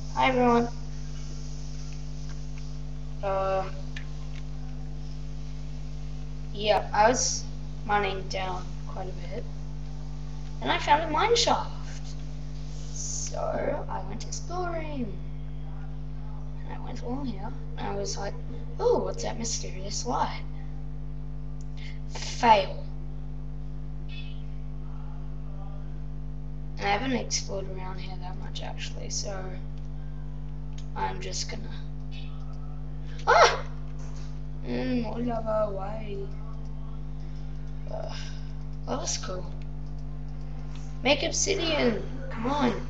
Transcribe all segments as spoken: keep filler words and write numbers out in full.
Hi everyone. Uh, yeah, I was mining down quite a bit, and I found a mine shaft. So I went exploring, and I went along here, and I was like, "Oh, what's that mysterious light?" Fail. And I haven't explored around here that much actually, so I'm just gonna. Ah! Mmm, more lava, why? Uh, that was cool. Make obsidian, come on.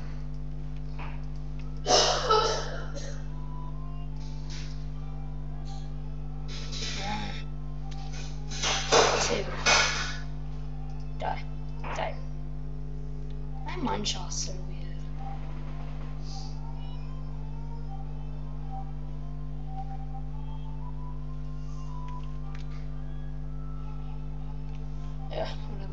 Two. Die. Die. My mine shaft's so weird. Yeah, whatever.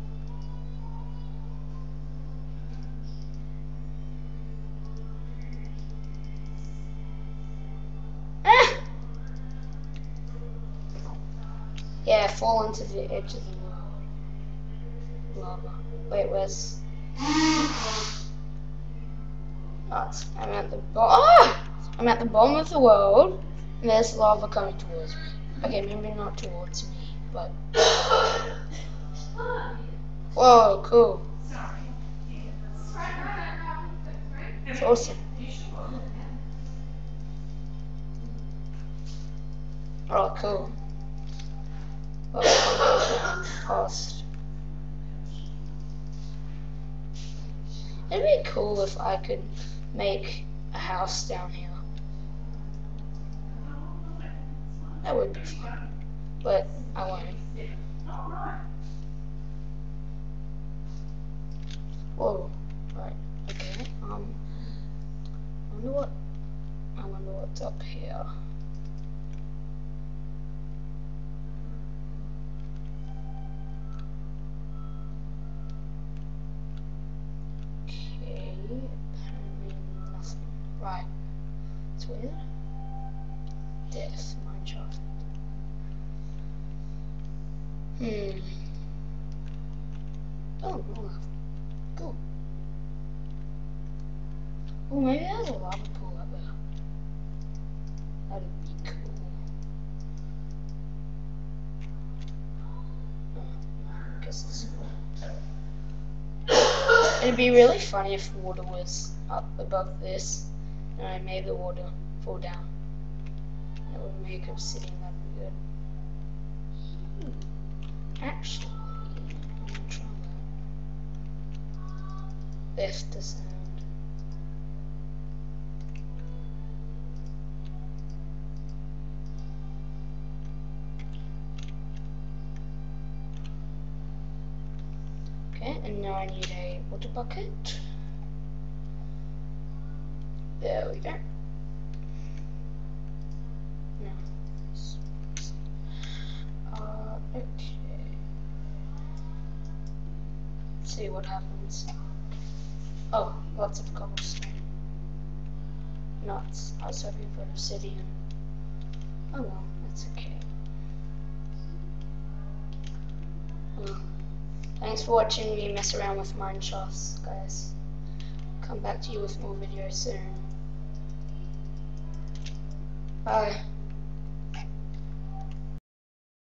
Ah! Yeah, fall into the edge of the world. Lava. Wait, where's... Oh, it's, I'm at the bottom. Ah! I'm at the bottom of the world, and there's lava coming towards me. Okay, maybe not towards me, but... Whoa, cool. It's awesome. Oh, cool. Oh, I'm going past. It'd be cool if I could make a house down here. That would be fun. But I won't. Whoa. Right. Okay. Um. I wonder what. I wonder what's up here. Okay. Apparently nothing. Right. It's weird. Death. Minecraft. Hmm. Oh, no. Cool. Oh, maybe there's a lava pool up there. That'd be cool. Oh, I guess it's cool. It'd be really funny if water was up above this and I made the water fall down. That would make obsidian, that'd be good. Hmm. Actually, I'm gonna try that. Lift the sound. Okay, and now I need a water bucket. There we go. Now, uh, okay. Let's see what happens. Oh, lots of cobblestone. Nuts. I was hoping for obsidian. Oh well, that's okay. Well, thanks for watching me mess around with mine shafts, guys. Come back to you with more videos soon. Bye.